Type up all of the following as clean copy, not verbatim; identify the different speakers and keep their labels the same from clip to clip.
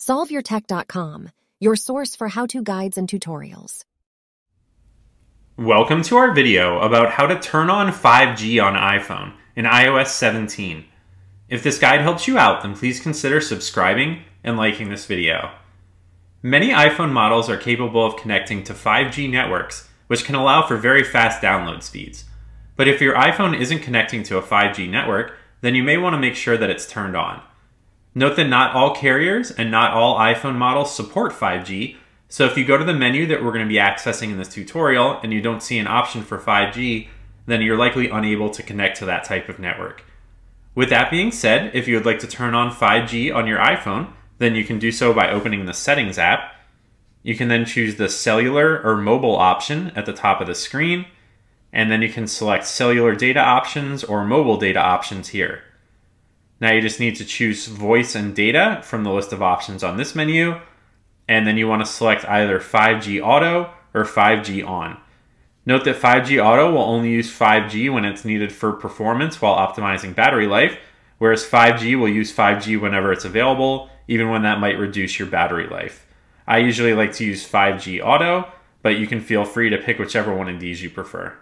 Speaker 1: SolveYourTech.com, your source for how-to guides and tutorials.
Speaker 2: Welcome to our video about how to turn on 5G on iPhone in iOS 17. If this guide helps you out, then please consider subscribing and liking this video. Many iPhone models are capable of connecting to 5G networks, which can allow for very fast download speeds. But if your iPhone isn't connecting to a 5G network, then you may want to make sure that it's turned on. Note that not all carriers and not all iPhone models support 5G, so if you go to the menu that we're going to be accessing in this tutorial and you don't see an option for 5G, then you're likely unable to connect to that type of network. With that being said, if you would like to turn on 5G on your iPhone, then you can do so by opening the Settings app. You can then choose the Cellular or Mobile option at the top of the screen, and then you can select Cellular Data Options or Mobile Data Options here. Now you just need to choose Voice and Data from the list of options on this menu, and then you want to select either 5G Auto or 5G On. Note that 5G Auto will only use 5G when it's needed for performance while optimizing battery life, whereas 5G will use 5G whenever it's available, even when that might reduce your battery life. I usually like to use 5G Auto, but you can feel free to pick whichever one of these you prefer.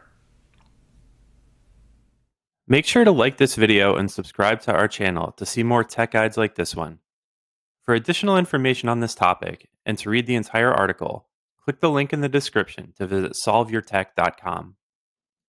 Speaker 3: Make sure to like this video and subscribe to our channel to see more tech guides like this one. For additional information on this topic and to read the entire article, click the link in the description to visit SolveYourTech.com.